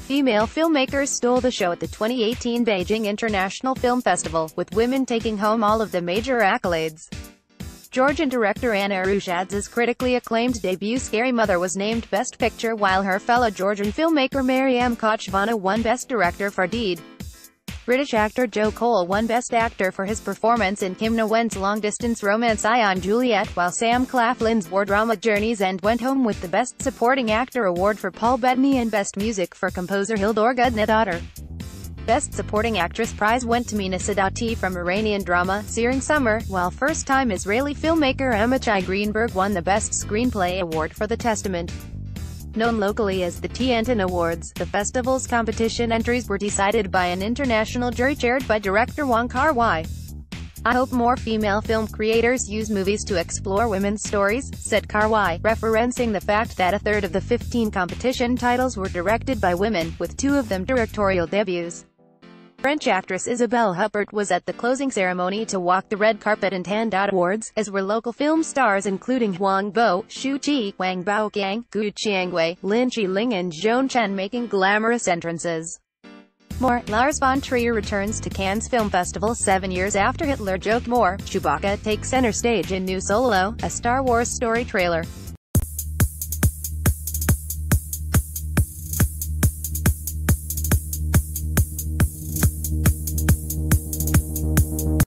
Female filmmakers stole the show at the 2018 Beijing International Film Festival, with women taking home all of the major accolades. Georgian director Ana Urushadze's critically acclaimed debut Scary Mother was named Best Picture, while her fellow Georgian filmmaker Mariam Khatchvani won Best Director for Dede. British actor Joe Cole won Best Actor for his performance in Kim Nguyen's long-distance romance Eye On Juliet, while Sam Claflin's war drama Journey's End went home with the Best Supporting Actor award for Paul Bettany and Best Music for composer Hildur Gudnadottir. Best Supporting Actress prize went to Mina Sadati from Iranian drama Searing Summer, while first-time Israeli filmmaker Amichai Greenberg won the Best Screenplay award for The Testament. Known locally as the Tiantin Awards, the festival's competition entries were decided by an international jury chaired by director Wong Kar-wai. "I hope more female film creators use movies to explore women's stories," said Kar-wai, referencing the fact that a third of the 15 competition titles were directed by women, with 2 of them directorial debuts. French actress Isabelle Huppert was at the closing ceremony to walk the red carpet and hand out awards, as were local film stars including Huang Bo, Shu Qi, Wang Baoqiang, Gu Qiangwei, Lin Chi-ling and Joan Chen making glamorous entrances. More, Lars von Trier returns to Cannes Film Festival 7 years after Hitler joked more. Chewbacca takes center stage in new Solo, a Star Wars story trailer.